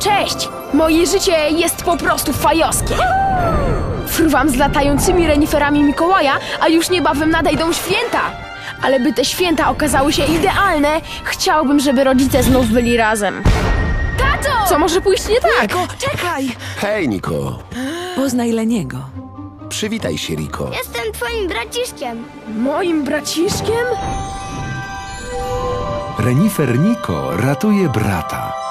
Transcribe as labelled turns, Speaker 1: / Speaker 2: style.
Speaker 1: Cześć! Moje życie jest po prostu fajowskie. Fruwam z latającymi reniferami Mikołaja, a już niebawem nadejdą święta. Ale by te święta okazały się idealne, chciałbym, żeby rodzice znów byli razem. Tato! Co może pójść nie tak?
Speaker 2: Niko, czekaj!
Speaker 3: Hej, Niko.
Speaker 2: Poznaj Leniego.
Speaker 3: Przywitaj się, Riko.
Speaker 4: Jestem twoim braciszkiem.
Speaker 1: Moim braciszkiem?
Speaker 5: Renifer Niko ratuje brata.